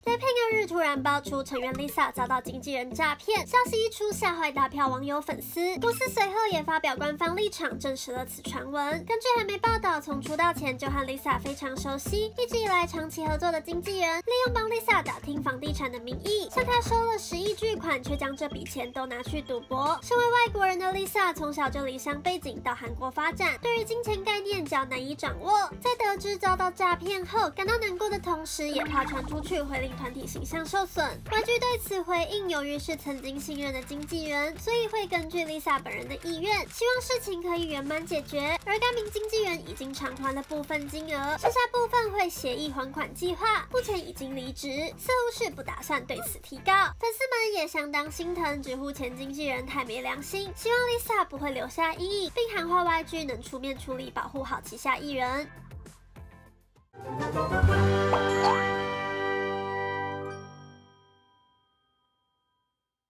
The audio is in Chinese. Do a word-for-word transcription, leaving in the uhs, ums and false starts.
雷平二日突然爆出成员 Lisa 遭到经纪人诈骗，消息一出吓坏大票网友粉丝。公司随后也发表官方立场，证实了此传闻。根据韩媒报道，从出道前就和 Lisa 非常熟悉，一直以来长期合作的经纪人，利用帮 Lisa 打听房地产的名义，向她收了十亿巨款，却将这笔钱都拿去赌博。身为外国人的 Lisa 从小就离乡背井到韩国发展，对于金钱概念较难以掌握。在得知遭到诈骗后，感到难过的同时，也怕传出去会令团体形象受损。Y G 对此回应，由于是曾经信任的经纪人，所以会根据 Lisa 本人的意愿，希望事情可以圆满解决。而该名经纪人已经偿还了部分金额，剩下部分会协议还款计划，目前已经离职，似乎是不打算对此提告。粉丝们也相当心疼，直呼前经纪人太没良心，希望 Lisa 不会留下阴影，并喊话 Y G 能出面处理，保护好旗下艺人。